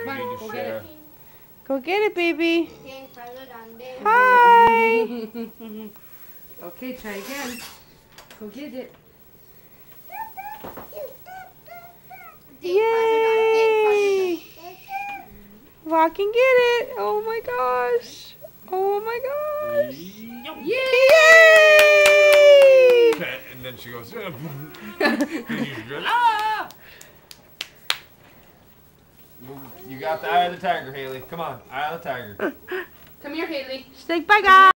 Come on, go get it. Go get it, baby. Hi. Okay, try again. Go get it. Yay! Walk and get it. Oh my gosh. Oh my gosh. Yay! And then she goes, You got the eye of the tiger, Haley. Come on, eye of the tiger. Come here, Haley. Say bye, guys.